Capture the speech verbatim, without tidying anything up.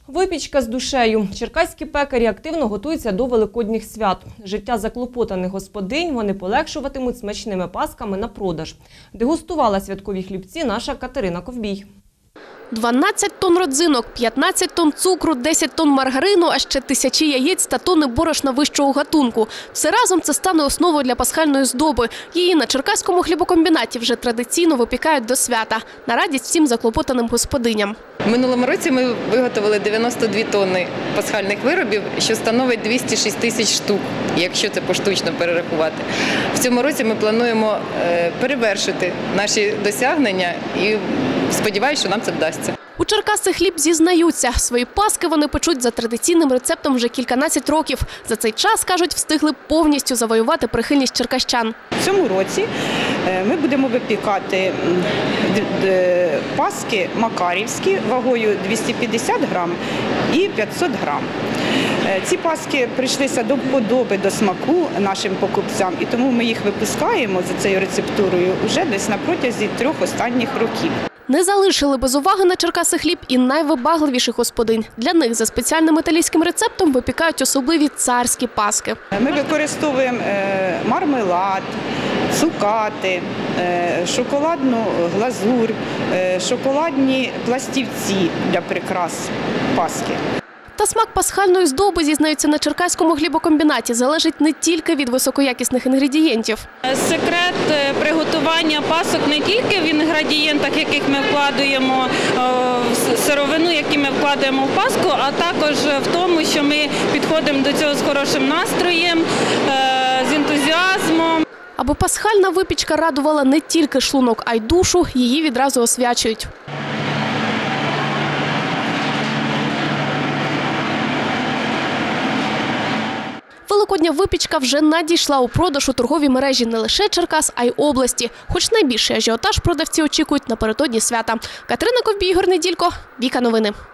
Випічка з душею. Черкаські пекарі активно готуються до великодніх свят. Життя заклопотаних господинь вони полегшуватимуть смачними пасками на продаж. Дегустувала святкові хлібці наша Катерина Ковбій. дванадцять тонн родзинок, п'ятнадцять тонн цукру, десять тонн маргарину, а ще тисячі яєць та тонни борошна вищого гатунку. Все разом це стане основою для пасхальної здоби. Її на Черкаському хлібокомбінаті вже традиційно випікають до свята. На радість всім заклопотаним господиням. В минулому році ми виготовили дев'яносто дві тонни пасхальних виробів, що становить двісті шість тисяч штук, якщо це поштучно перерахувати. В цьому році ми плануємо перевершити наші досягнення і сподіваюся, що нам це вдасться. У Черкасці хліб зізнаються. Свої паски вони печуть за традиційним рецептом вже кільканадцять років. За цей час, кажуть, встигли повністю завоювати прихильність черкащан. В цьому році ми будемо випікати паски макарівські вагою двісті п'ятдесят грам і п'ятсот грам. Ці паски прийшлися до вподоби, до смаку нашим покупцям, і тому ми їх випускаємо за цією рецептурою вже десь на протязі трьох останніх років. Не залишили без уваги на Черкаси хліб і найвибагливіших господинь. Для них за спеціальним італійським рецептом випікають особливі царські паски. Ми використовуємо мармелад, цукати, шоколадну глазурь, шоколадні пластівці для прикрас паски. Та смак пасхальної здоби, зізнаються на Черкаському хлібокомбінаті, залежить не тільки від високоякісних інгредієнтів. Секрет приготування пасок не тільки в інгредієнтах, яких ми вкладаємо, в сировину, які ми вкладаємо в паску, а також в тому, що ми підходимо до цього з хорошим настроєм, з ентузіазмом. Аби пасхальна випічка радувала не тільки шлунок, а й душу, її відразу освячують. Великодня випічка вже надійшла у продаж у торговій мережі не лише Черкас, а й області. Хоч найбільший ажіотаж продавці очікують напередодні свята. Катерина Ковбій, Ігор Неділько, Віка Новини.